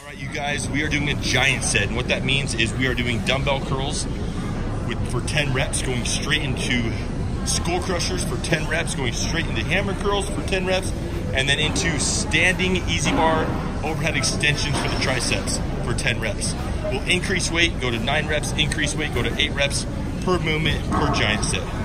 All right, you guys, we are doing a giant set, and what that means is we are doing dumbbell curls for 10 reps, going straight into skull crushers for 10 reps, going straight into hammer curls for 10 reps, and then into standing easy bar overhead extensions for the triceps for 10 reps. We'll increase weight, go to 9 reps, increase weight, go to 8 reps per movement per giant set.